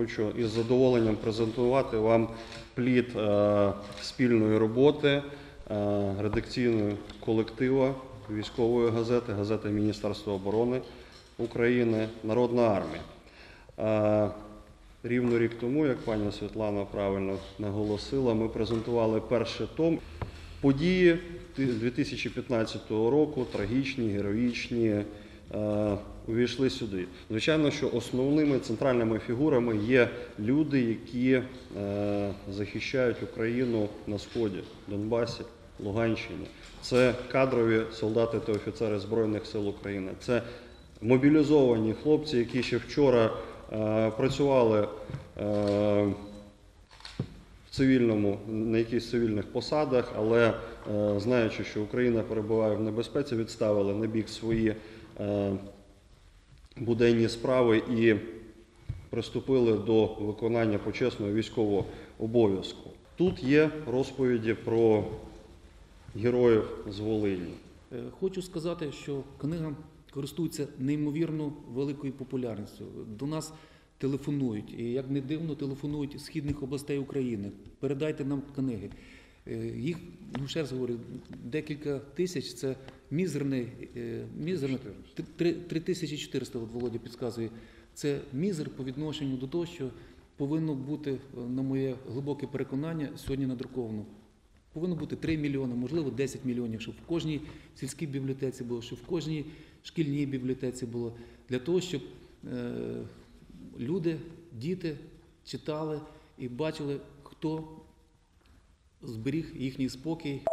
хочу із задоволенням презентувати вам плід спільної роботи редакційного колективу військової газети, газети Міністерства оборони України «Народна армія». Рівно рік тому, як пані Світлана правильно наголосила, ми презентували перший том. Події 2015 року, трагічні, героїчні, увійшли сюди. Звичайно, що основними центральними фігурами є люди, які захищають Україну на Сході, Донбасі, Луганщині. Це кадрові солдати та офіцери Збройних сил України. Це мобілізовані хлопці, які ще вчора працювали в цивільному, на якихось цивільних посадах, але знаючи, що Україна перебуває в небезпеці, відставили на бік свої буденні справи і приступили до виконання почесного військового обов'язку. Тут є розповіді про героїв з Волині. Хочу сказати, що книга користується неймовірно великою популярністю. До нас телефонують, і як не дивно, телефонують з східних областей України. Передайте нам книги. Їх, ще раз говорю, декілька тисяч, це мізерне, 3400, от Володя підказує, це мізер по відношенню до того, що повинно бути, на моє глибоке переконання, сьогодні надруковано. Повинно бути 3 мільйони, можливо 10 мільйонів, щоб в кожній сільській бібліотеці було, щоб в кожній шкільній бібліотеці було, для того, щоб люди, діти читали і бачили, хто зберіг їхній спокій.